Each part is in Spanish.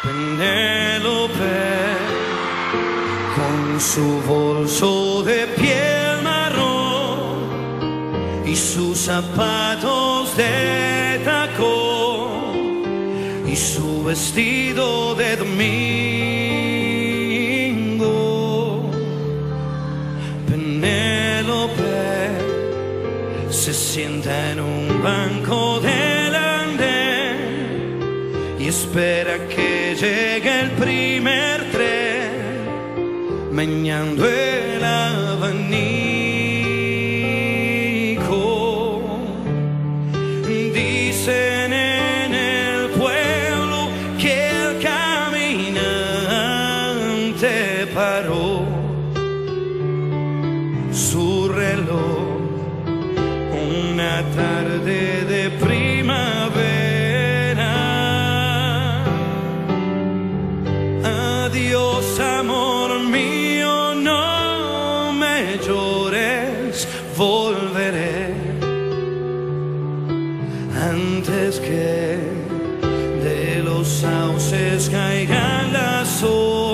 Penélope, con su bolso de piel marrón y sus zapatos de tacón y su vestido de domingo. Penélope se sienta en un banco del andén y espera que llegue el primer tren, meneando el abanico. Dicen en el pueblo que el caminante paró su reloj una tarde de primavera. Adiós, amor mío, no me llores, volveré antes que de los sauces caigan las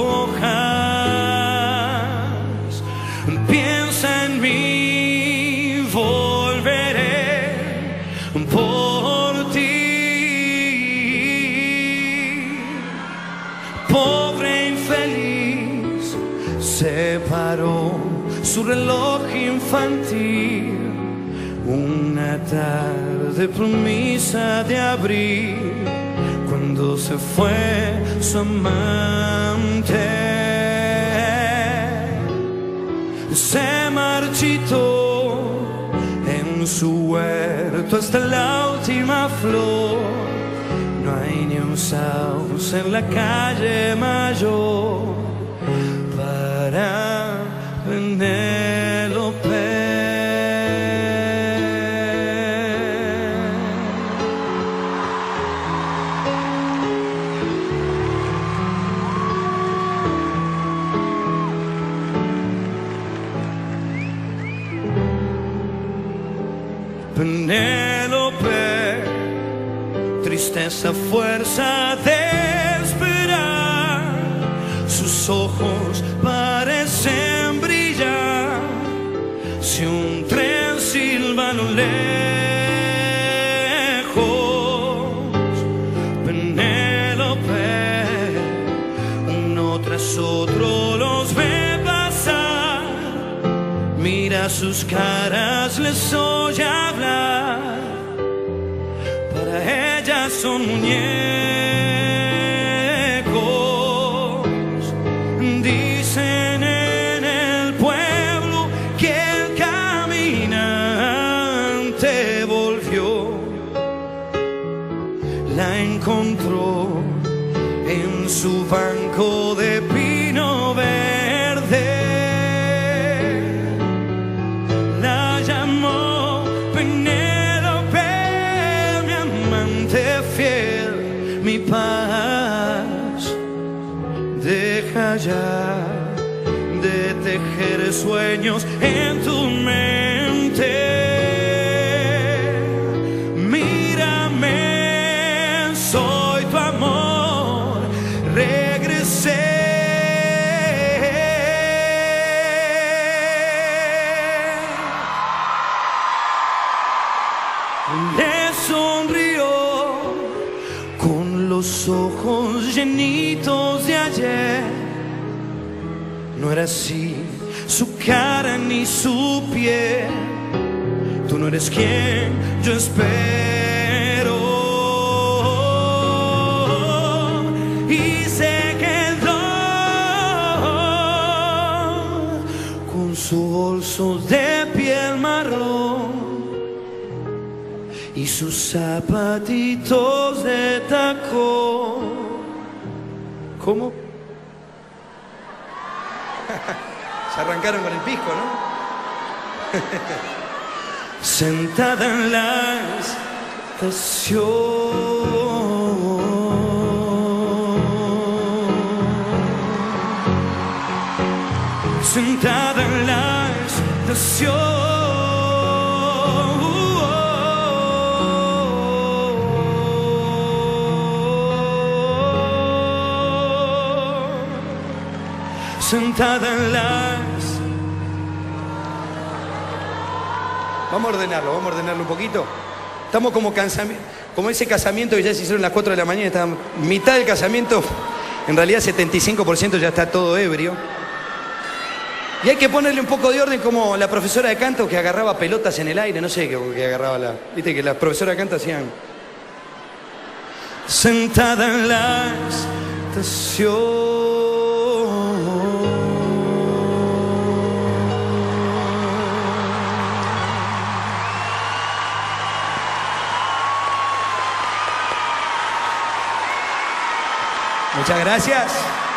hojas. Piensa en mí, volveré por ti. Pobre infeliz, se paró su reloj infantil una tarde promesa de abril, cuando se fue su amante. Se marchitó en su huerto hasta la última flor. No hay ni un sauce en la calle mayor para Penélope. Penélope, tristeza, fuerza de esperar, sus ojos parecen brillar, si un tren silba a lo lejos. Penélope, uno tras otro los ve pasar, mira sus caras, les oye hablar, para ella son muñecos. Dicen en el pueblo que el caminante volvió, la encontró en su banco de pino verde. La llamó Penélope, mi amante fiel, mi paz. Deja ya de tejer sueños en tu mente. Mírame, soy tu amor, regresé. Le sonrió con los ojos llenitos de ayer. No era así su cara ni su piel. Tú no eres quien yo espero. Y se quedó con su bolso de piel marrón y sus zapatitos de tacón. ¿Cómo? Se arrancaron con el pisco, ¿no? Sentada en la estación, sentada en la estación. sentada en las... Vamos a ordenarlo un poquito. Estamos como como ese casamiento que ya se hicieron a las 4 de la mañana, está mitad del casamiento, en realidad 75% ya está todo ebrio. Y hay que ponerle un poco de orden, como la profesora de canto que agarraba pelotas en el aire, no sé qué agarraba la... Viste que las profesoras de canto hacían... Sentada en la estación. Muchas gracias.